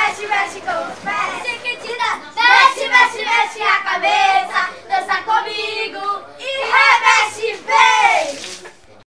mexe, mexe com os pés. Chiquitita, mexe, mexe, mexe a cabeça.